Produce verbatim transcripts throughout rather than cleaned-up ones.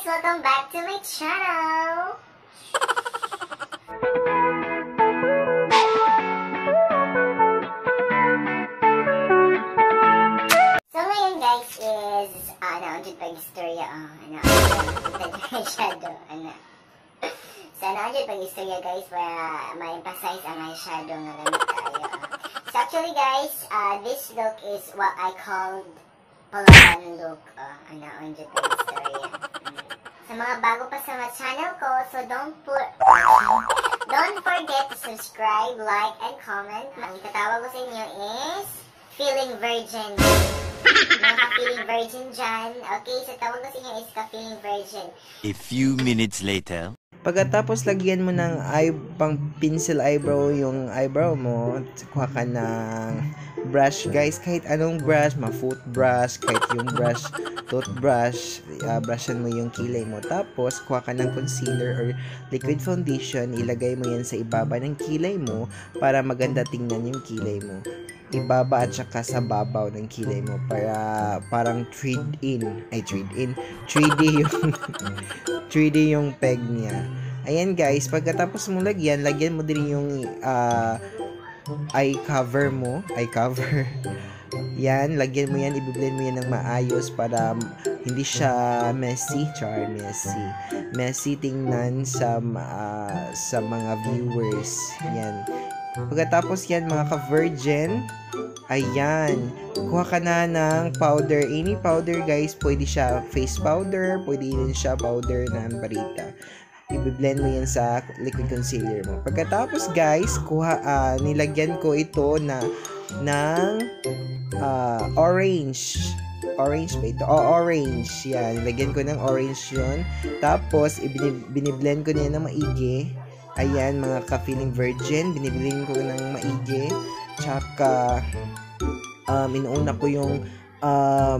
Welcome back to my channel! So ngayon guys is, ano, dyan pa yung istorya, oh, ano, ano, shadow, ano. So ano, dyan pa yung istorya guys, para ma-emphasize ang eyeshadow nga namin tayo. So actually guys, uh, this look is what I called Palawan look, oh, ano, dyan pa yung istorya. Sa mga bago pa sa mga channel ko, so don't put, don't forget to subscribe, like, and comment. Ang itatawag ko sa inyo is Feeling Virgin. Mga ka-feeling virgin dyan. Okay, so tawag ko sa inyo is ka-feeling virgin. A few minutes later. Pagkatapos lagyan mo ng eye, pang pencil eyebrow yung eyebrow mo, kuha ka ng brush guys, kahit anong brush, ma-foot brush, kahit yung brush, toothbrush, uh, brushan mo yung kilay mo. Tapos kuha ka ng concealer or liquid foundation, ilagay mo yan sa ibaba ng kilay mo para maganda tingnan yung kilay mo. Ibaba at saka sa babaw ng kilay mo para parang trade in ay trade in three D yung three D yung peg niya. Ayan guys, pagkatapos mo lagyan, lagyan mo din yung uh, eye cover mo, eye cover. Yan, lagyan mo yan, i-blend mo yan ng maayos para hindi siya messy, char messy. Messy tingnan sa uh, sa mga viewers. Yan. Pagkatapos yan mga ka-virgin, ayan, kuha ka na ng powder. Any powder guys, pwede siya face powder, pwede din siya powder na ambarita. I-blend mo yan sa liquid concealer mo. Pagkatapos guys, kuha, uh, nilagyan ko ito na ng uh, orange. Orange ba ito? Oh, orange. Yan, nilagyan ko ng orange yun. Tapos, biniblend ko niya ng maigi. Ayan, mga ka-feeling virgin, binibilin ko ng maigi. Tsaka, um, inuuna ko yung um,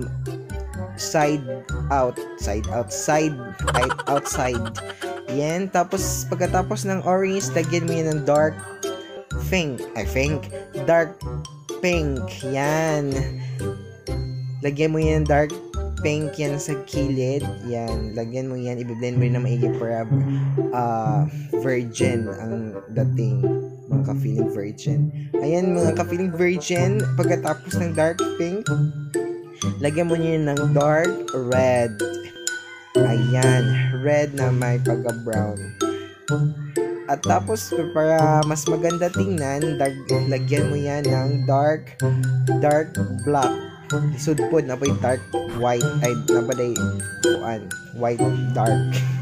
side out, side out, side, right, outside. Yan, tapos pagkatapos ng orange, lagyan mo yan ng dark pink, I think, dark pink. Yan. Lagyan mo yan dark pink yan sa kilid. Yan, lagyan mo yan, i-blend mo yun na maigi para uh, virgin ang dating, mga ka-feeling virgin. Ayan, mga ka-feeling virgin, pagkatapos ng dark pink, lagyan mo yun ng dark red. Ayan, red na may pagka-brown. At tapos, para mas maganda tingnan, dag, lagyan mo yan ng dark, dark black. Lisod po na po yung dark white, ay nabaday kuan, white dark.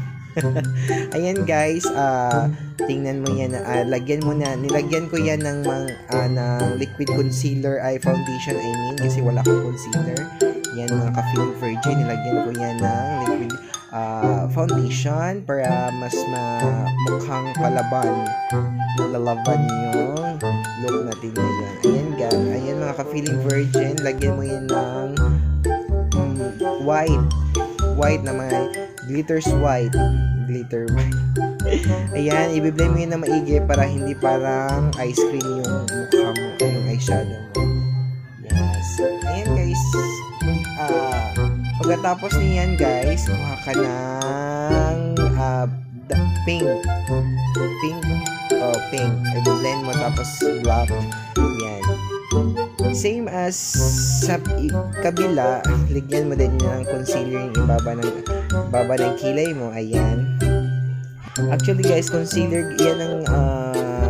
Ayan guys, uh, tingnan mo yan, uh, lagyan mo na, nilagyan ko yan ng, mang, uh, ng liquid concealer, ay foundation I mean, kasi wala akong concealer. Yan mga ka-feeling virgin, nilagyan ko yan ng liquid uh, foundation para mas mukhang palaban, lalaban yung look natin ngayon. Ayan guys, ayan mga ka-feeling virgin, lagyan mo yan ng um, white, white na may glitters white, glitter white. Ayan, i-blend mo yan na maigi para hindi parang ice cream yung mukha mo, yung eyeshadow mo. Yes. Ayan guys, uh, pagkatapos niyan guys, kuha ka ng uh, pink, pink, oh pink, i-blend mo tapos black. Yan. Same as sa kabila, ligyan mo din ng concealer yung ibaba ng, ibaba ng kilay mo. Ayan. Actually guys, concealer, yan ang uh,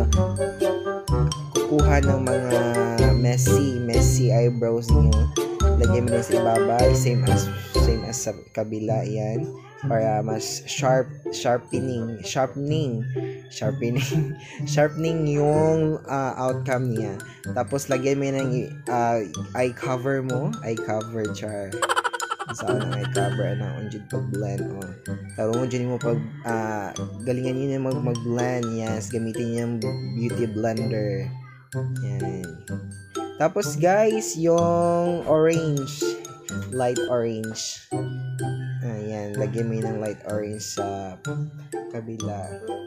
kukuha ng mga messy, messy eyebrows niyo. Lagyan mo din sa ibaba, same as, same as sa kabila. Yan. Para mas sharp, sharpening, sharpening, sharpening, sharpening yung uh, outcome niya. Tapos lagyan mo yan ng uh, eye cover mo, eye cover char. Saan ang eye cover na on jud pag blend oh. Tarong jud mo pag uh, galingan niyo mag mag-blend, yes, gamitin niyo yung beauty blender. Yan. Tapos guys, yung orange, light orange. Ayan, lagyan mo yun ng light orange sa kabila.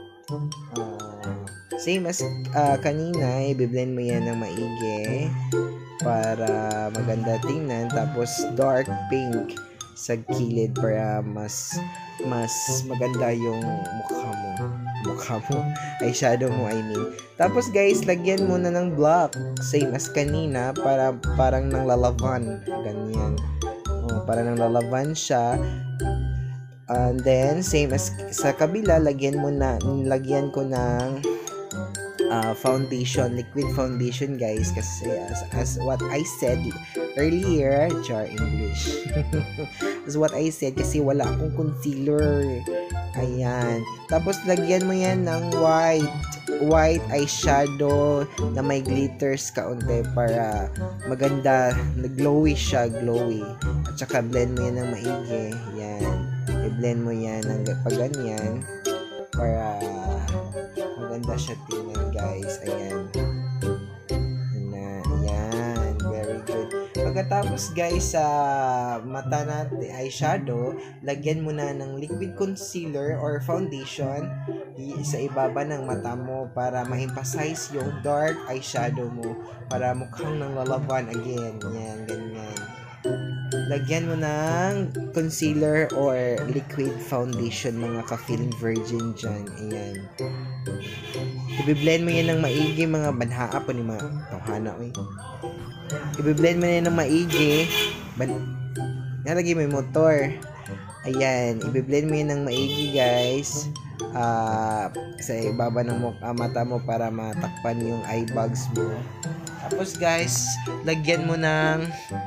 Uh, same as uh, kanina, i-blend mo yan ng maigi para maganda tingnan. Tapos dark pink sa gilid para mas mas maganda yung mukha mo. Mukha mo. Eyeshadow mo, I mean. Tapos guys, lagyan mo na ng black. Same as kanina, para parang nang lalaban. Ganyan. Oh, para nang lalaban siya. And then, same as sa kabila, lagyan mo na, lagyan ko ng uh, foundation, liquid foundation guys, kasi as, as what I said earlier, char English, as what I said, kasi wala akong concealer. Ayan. Tapos, lagyan mo yan ng white, white eyeshadow na may glitters kaunti para maganda, glowy siya, glowy. At saka, blend mo yan ng maigi. Yan. I-blend mo yan ng pag ganyan para maganda siya tingnan guys. Ayan. Ayan. Very good. Pagkatapos guys sa mata natin eyeshadow, lagyan mo na ng liquid concealer or foundation sa ibaba ng mata mo para ma-emphasize yung dark eyeshadow mo para mukhang nang lalaban again. Yan, ganyan. Lagyan mo ng concealer or liquid foundation mga ka-feeling virgin dyan. Ayan. Ibi-blend mo yan ng maigi mga banhaa po ni mga tawhana. Uy. Ibi-blend mo yan ng maigi. Ban Nalagay mo yung motor. Ayan. Ibi-blend mo yan ng maigi guys. Uh, sa ibaba ng uh, mata mo para matakpan yung eye bags mo. Tapos guys, lagyan mo ng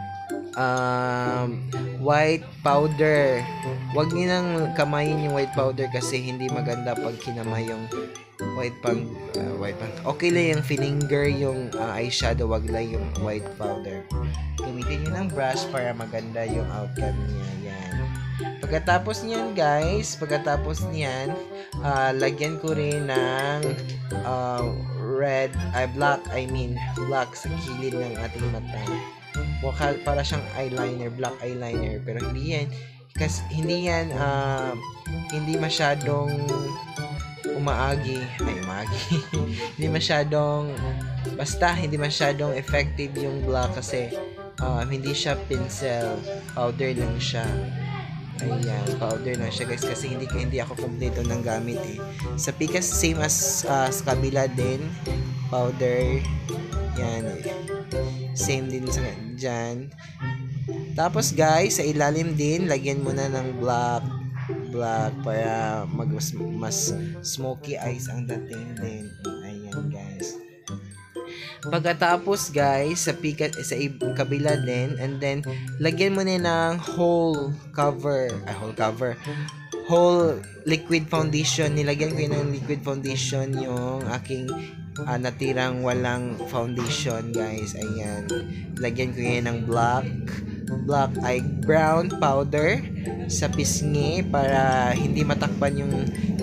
um, white powder. Huwag niyo nang kamayin yung white powder kasi hindi maganda pag kinamay yung white pang uh, white pang. Okay lang yung finger yung uh, eyeshadow, wag lang yung white powder. Gamitin niyo ng brush para maganda yung outcome niya. Yan. Pagkatapos niyan guys, pagkatapos niyan, uh, lagyan ko rin ng uh, red, ay black, I mean black sa kilid ng ating mata. Wakal para siyang eyeliner, black eyeliner, pero hindi yan kasi hindi yan uh, hindi masyadong umaagi, ay umaagi. Hindi masyadong basta hindi masyadong effective yung black kasi uh, hindi siya pencil, powder lang siya. Ayan, powder lang siya guys kasi hindi hindi ako kumpleto ng gamit eh. Sa Pikas same as uh, sa kabila din, powder. Yan eh. Same din sa dyan. Tapos guys, sa ilalim din, lagyan mo na ng black. Black para mag mas, mas smoky eyes ang dating din. Ayan guys. Pagkatapos guys, sa pika, sa kabila din, and then, lagyan mo na ng whole cover. Ah, whole cover. Whole liquid foundation. Nilagyan ko yun ng liquid foundation yung aking uh, natirang walang foundation guys. Ayan. Lagyan ko yun ng black black eye brown powder sa pisngi para hindi matakpan yung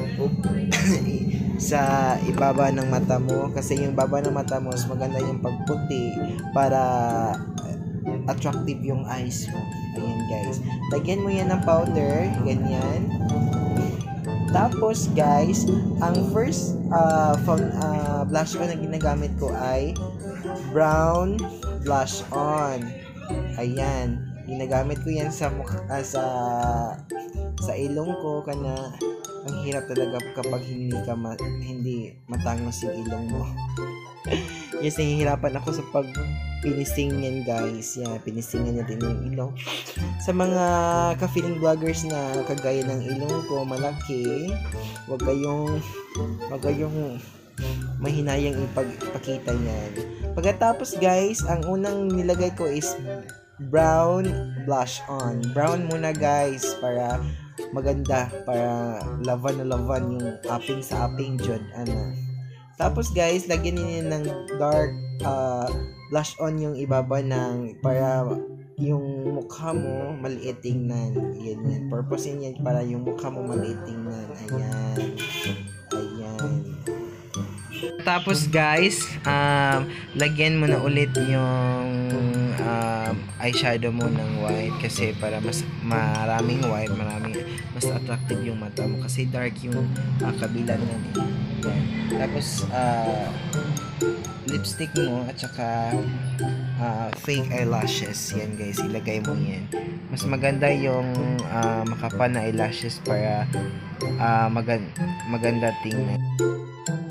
sa ibaba ng mata mo kasi yung baba ng mata mo mas maganda yung pagputi para attractive yung eyes mo. Ayan guys. Lagyan mo yan ng powder. Ganyan. Tapos guys, ang first uh, found, uh, blush on na ginagamit ko ay brown blush on. Ayan. Ginagamit ko yan sa mukha, uh, sa sa ilong ko kana ang hirap talaga kapag hindi ka ma, hindi matangos yung ilong mo. Yes, nahihirapan ako sa pag pinising yan guys. Yan, pinisingan natin yung ilong. Sa mga ka-feeling vloggers na kagaya ng ilong ko malaki, wag kayong wag kayong mahinayang ipagpakita niyan. Pagkatapos guys, ang unang nilagay ko is brown blush on. Brown muna guys para maganda, para lavan na lavan yung aping sa aping jud ana. Tapos guys, lagyan niyo ng dark uh, blush on yung ibaba ng para yung mukha mo maliit tingnan. Yan yan. Purpose yan para yung mukha mo maliit tingnan. Ayan. Ayan. Tapos guys, um, lagyan mo na ulit yung um, eyeshadow mo ng white kasi para mas maraming white, maraming mas attractive yung mata mo kasi dark yung uh, kabila nun eh. Yan. Tapos uh, lipstick mo at saka ah, fake eyelashes. Yan guys, ilagay mo yan. Mas maganda yung ah, makapal na eyelashes para ah, magan maganda tingnan.